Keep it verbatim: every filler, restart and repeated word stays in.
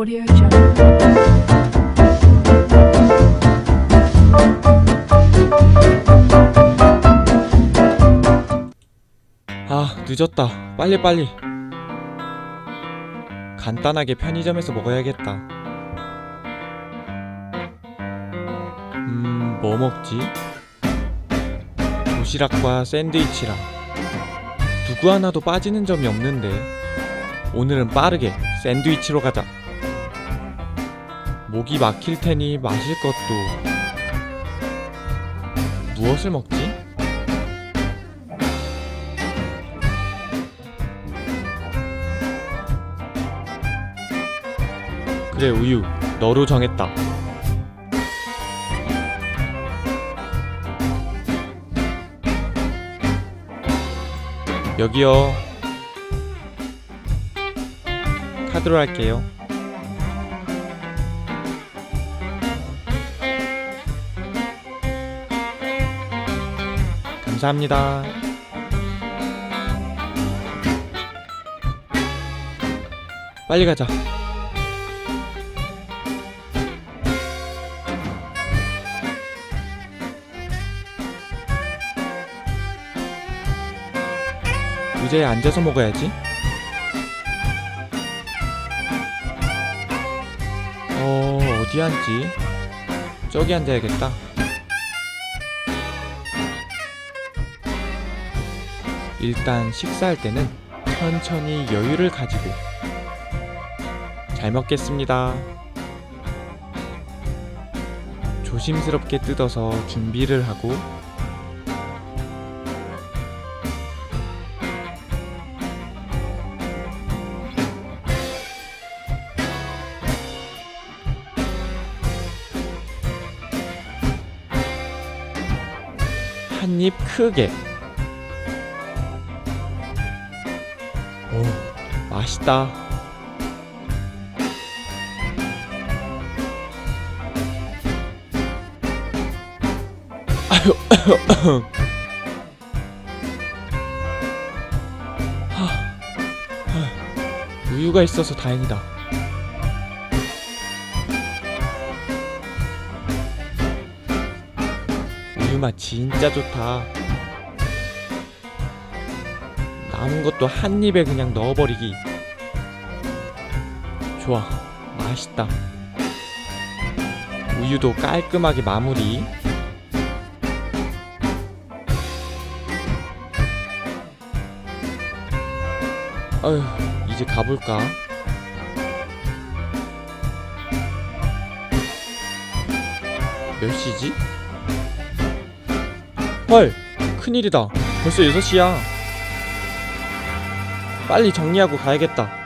Audio Jungle. 아, 늦었다. 빨리빨리. 간단하게 편의점에서 먹어야겠다. 음... 뭐 먹지? 도시락과 샌드위치랑 누구 하나도 빠지는 점이 없는데 오늘은 빠르게 샌드위치로 가자. 목이 막힐 테니 마실 것도... 무엇을 먹지? 그래, 우유. 너로 정했다. 여기요. 카드로 할게요. 감사합니다. 빨리 가자. 의자에 앉아서 먹어야지. 어... 어디 앉지? 저기 앉아야겠다. 일단 식사할 때는 천천히 여유를 가지고. 잘 먹겠습니다. 조심스럽게 뜯어서 준비를 하고 한 입 크게. 오, 맛있다. 아유, 하, 하, 우유가 있어서 다행이다. 우유맛 진짜 좋다. 남은 것도 한 입에 그냥 넣어버리기. 좋아, 맛있다. 우유도 깔끔하게 마무리. 어휴, 이제 가볼까? 몇 시지? 헐! 큰일이다. 벌써 여섯 시야. 빨리 정리하고 가야겠다.